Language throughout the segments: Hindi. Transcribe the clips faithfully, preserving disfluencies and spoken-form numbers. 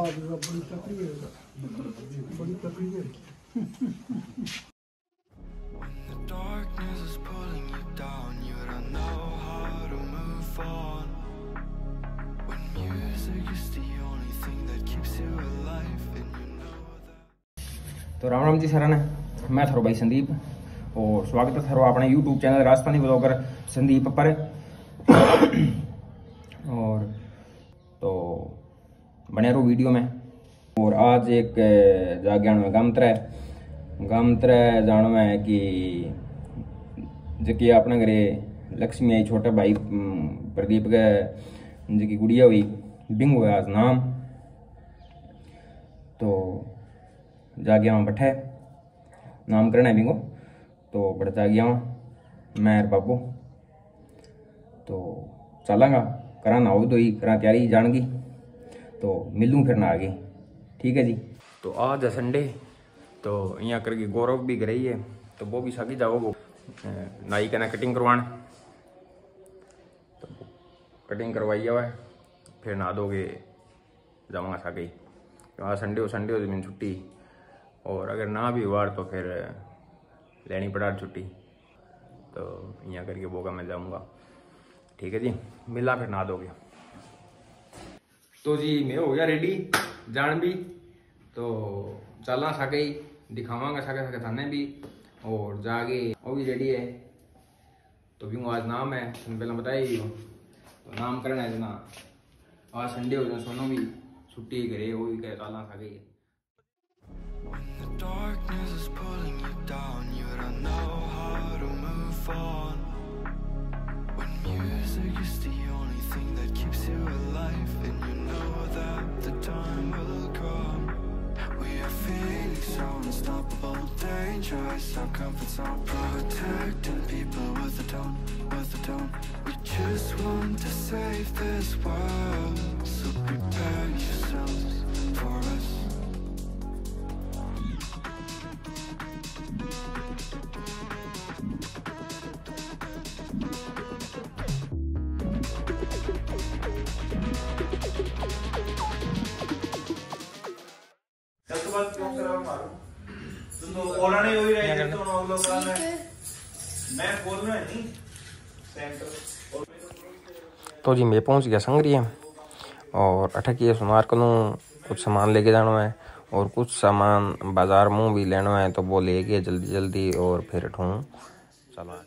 बड़ी तकलीफ है, बड़ी तकलीफ है। तो राम राम जी सारा ने, मैं थारो भाई संदीप और स्वागत है थारो अपने YouTube channel Rajasthani blogger Sandeep पर। और तो बने रहो वीडियो में। और आज एक जाग्यान में गामत्र गामत्र जानो है कि जबकि अपने घरे लक्ष्मी आई छोटा भाई प्रदीप के जी गुड़िया हुई बिंग हुआ आज नाम। तो जाग्या वहाँ बैठे नामकरण है बिंगो, तो बड़ा जाग्या वहाँ मैं बाबू। तो चलांगा करा ना हो तो ही करा तैयारी जानगी, तो मिलूँ फिर ना आगे। ठीक है जी। तो आज है संडे, तो यहाँ करके गौरव भी घर ही है, तो वो भी सागी जाओ वो नाई का ना कटिंग करवाने। तो कटिंग करवाई हुआ है, फिर नहा दोगे जाऊँगा सागे। तो आज संडे हो संडे हो तो मैंने छुट्टी, और अगर ना भी हुआ तो फिर लेनी पड़ा छुट्टी। तो यहाँ करके बोगा मैं जाऊँगा। ठीक है जी, मिला फिर नहा दोगे। तो जी मैं हो गया रेडी जान भी, तो चलना साके ही दिखावांगा साके साके थाने भी, और जागे वो भी रेडी है। तो भी आज नाम है पहले बताई, तो नाम करना है जना आज संडे हो जाए सोनो भी छुट्टी करे वो भी कह चलना साके ही। Unstoppable, dangerous, our comfort zone, protecting people with a tone, with a tone. We just want to save this world, so prepare yourselves for us. तो जी मैं पहुंच गया संगरिया, और अटकिए सुनार को कुछ सामान लेके जाना है, और कुछ सामान बाजार मुँह भी लेना है, तो वो लेके जल्दी जल्दी और फिर ठूँ चला।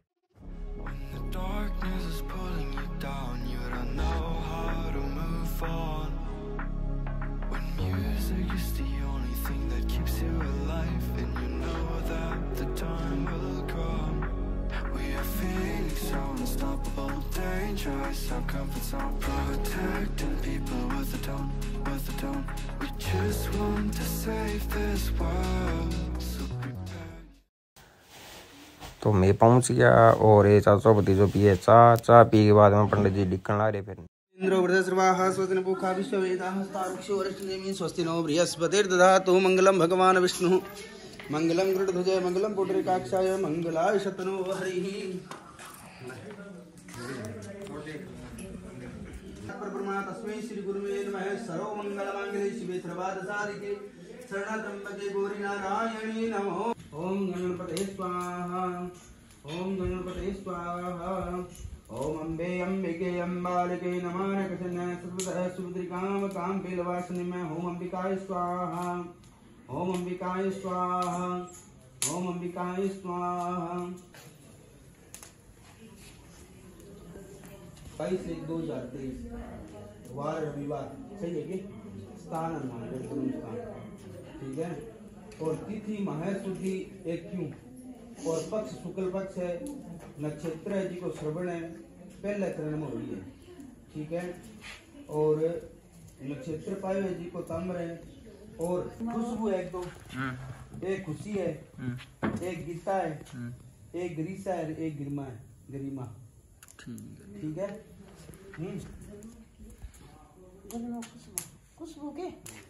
Unstoppable, dangerous, our comfort zone, protecting people with a tone, with a tone. We just want to save this world, so prepare. तो मैं पहुंच गया, और ये चाचा भतीजो पिए चाह चाह पी के बाद में पंडित जी डिक्कन ला रहे। फिर इंद्रो वृद्धस्रवाः स्वस्ति पूखा विश्ववेदाः तारुक्षो वरिष्ठनेमि स्वस्ति नो बृहस्पतिर्दधातु मंगलम भगवान विष्णु मंगलम गरुड़ध्वजाय मंगलम पुंडरीकाक्षाय मंगलाय शतनो हरिः। परब्रह्मा तस्मै श्री गुरुवे नमः। सर्व मंगल मांगल्ये शिवे सर्वार्थ साधिके शरणात्र्यंबके गौरी नारायणी नमः। ओम गणपतये स्वाहा, ओम गणपतये स्वाहा, ओम अम्बे अम्बिके अम्बालिके नमः। नकषण्य सर्वतः सुभद्रिकाम काम बेलवासिनी में ओम अंबिकाय स्वाहा, ओम अंबिकाय स्वाहा, ओम अंबिकाय स्वाहा। बाईस एक दो हजार तेईस वार रविवार, सही है कि स्थान अनुमान स्थान, ठीक है। और तिथि महशुद्धि एक क्यों, और पक्ष शुक्ल पक्ष है, नक्षत्र है जी को श्रवण है, पहले चरण में हुई है, ठीक है। और नक्षत्र पाए है जी को तम्र है, और खुशबू है एक दो, एक खुशी है, एक गीता है, एक ग्रीसा है, एक गिरमा है, गरिमा, ठीक है। हम्म खुशबू के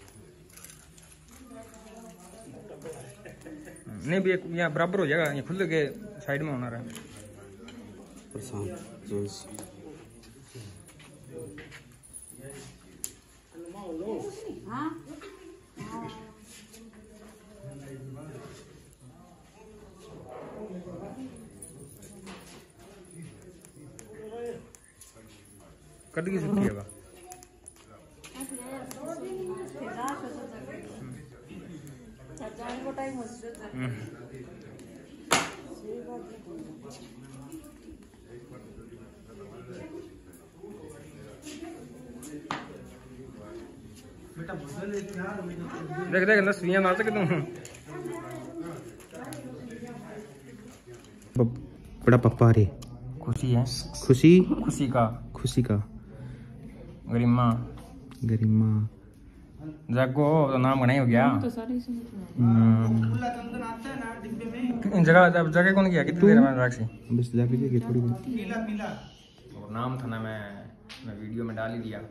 नहीं भी यहाँ बराबर हो जाएगा, ये खुले के साइड में होना रहा। हाँ कद की छुट्टी है? देख देख नस्लियां ना सके तुम। बड़ा पप्पा रे खुशी है, खुशी खुशी का खुशी का गरिमा गरिमा जागो तो नाम बना ही हो गया। इन जगह जब जगह कौन किया कितनी देर में राक्षी बस जाके के थोड़ी बहुत और नाम था ना मैं मैं वीडियो में डाल ही दिया।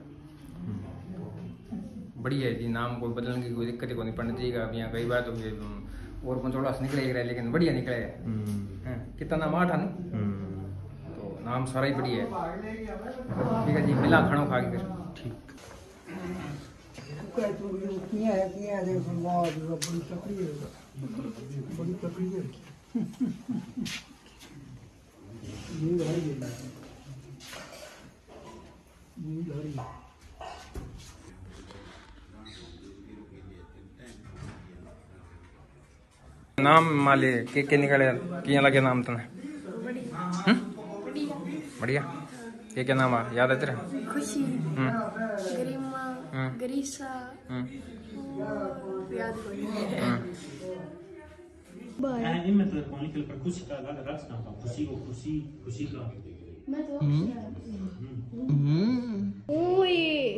बढ़िया है जी, नाम कोई बदलने की कोई दिक्कत को नहीं पड़नी चाहिए। अब यहाँ कई बार तो और पंचोड़ा से निकले रहे लेकिन बढ़िया निकले है। कितना नाम आठ है तो नाम सारा ही बढ़िया है। ठीक है जी, मिला खाना खा के फिर ठीक। बड़ी तकलीफ है। नींद आ रही है, नींद आ रही है। नाम माले के के निकले किया लगे नाम तने बढ़िया के क्या नाम है याद है तेरा? खुशी, गरिमा, गरीसा, याद इनमें तो कौन निकल पर खुशी का अलग रख सकता हूं। खुशी को खुशी खुशी का मैं तो ओए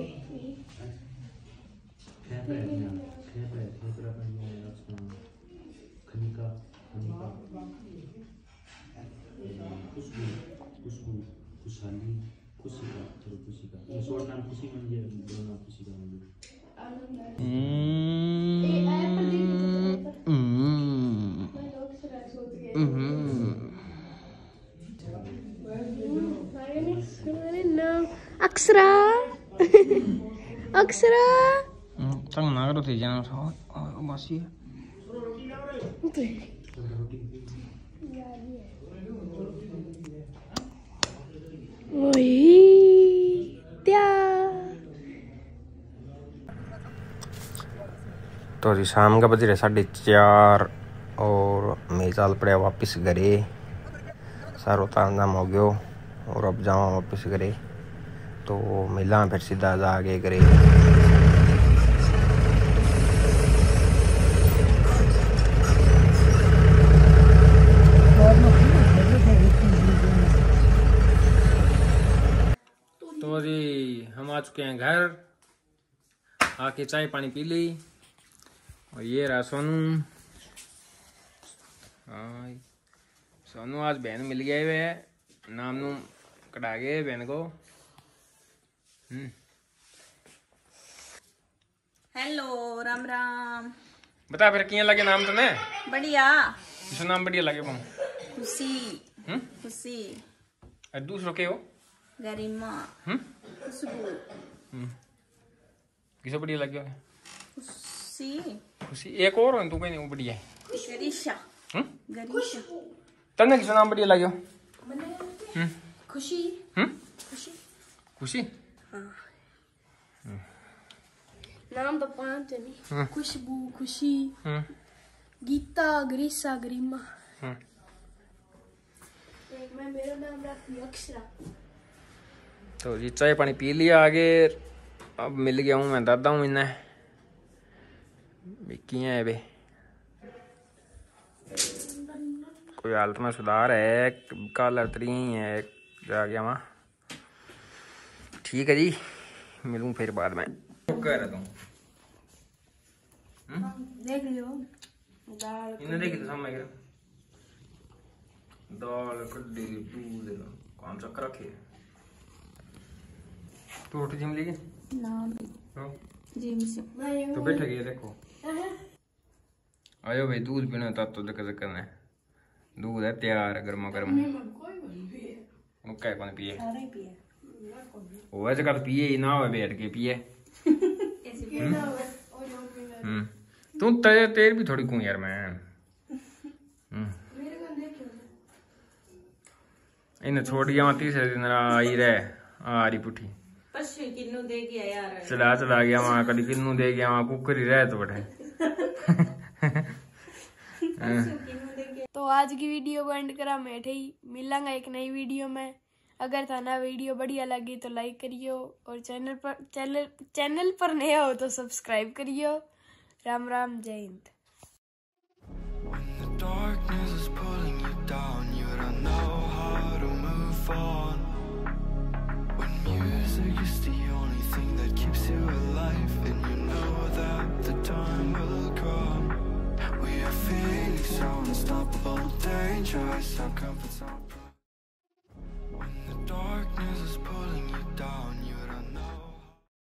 खेपे खेपे खेपरा पर ये रखता हूं। खनिका खनिका खुशबू खुशबू खुशहाली खुशी का चलो खुशी का ये शॉर्ट नाम खुशी बन गया दोनों खुशी का बन गया। अक्षरा अक्षरा तंग ना करो थी जाना सो मासी ओए त्या तो जी शाम का बज रहे साढ़े चार और मैं चाल पड़ा वापस घरे। सारो ताम हो गयो और अब जावा वापस घरे तो मिला फिर सीधा जाके घरे। तो जी हम आ चुके हैं घर, आके चाय पानी पी ली और ये रहा सोनू। हाँ सोनू आज बहन मिल गया है, नाम नू कटा गए बहन को। हेलो राम राम। बता फिर किया लगे नाम तुम्हें? बढ़िया। किस नाम बढ़िया लगे तुम? खुशी हम्म खुशी। और दूसरों के हो? गरिमा हम्म खुशबू। हम्म किसो बढ़िया लगे? खुशी खुशी। एक और हो तू कहीं नहीं बढ़िया है। गरीशा। हम्म गरीशा। तन्ने किसो नाम बढ़िया लगे? हम्म खुशी। हम्म खुशी खुशी। नाम तो पांच है नहीं। खुशबू खुशी हम्म गीता गरीसा गरिमा। हम्म एक मैं मेरा नाम रखी अक्षरा। तो जी चाय पानी पी लिया आगे। अब मिल गया हूँ मैं दादा हूँ इन्हें किया है बे कोई हालत में सुधार है कल तरी है जा गया वहाँ। ठीक है जी मिलूँ फिर बाद में। कह रहा तुम देख लियो दाल इन्हें देखी तो सामने गिरा दाल कड्डी दूध कौन सा रखे तू रोटी जिम ली ना तो जिम से तो बैठे गए देखो आयो भाई दूध पीना था तो देख देख करना दूध है तैयार गर्मा गर्म मुक्का कौन पिए वो ऐसे का तो पिए ही ना हो बैठ के पिए। हम्म तू तेरे तेर भी थोड़ी कूं यार मैं इन्हें छोड़ गया तीसरे दिन आई रहे आ रही पुठी पशु किन्नू दे गया यार चला चला गया वहाँ कभी किन्नू दे गया वहाँ कुकर ही रहे तो बैठे। तो आज की वीडियो को एंड करा मैं ही मिलांगा एक नई वीडियो में। अगर था ना वीडियो बढ़िया लगी तो लाइक करियो और चैनल पर चैनल चैनल पर नया हो तो सब्सक्राइब करियो। राम राम, जय Hind. Darkness is pulling you down, you don't know how to move on. When music is the only thing that keeps you alive, and you know that the time will come. We are feeling so unstoppable, dangerous, our comfort zone.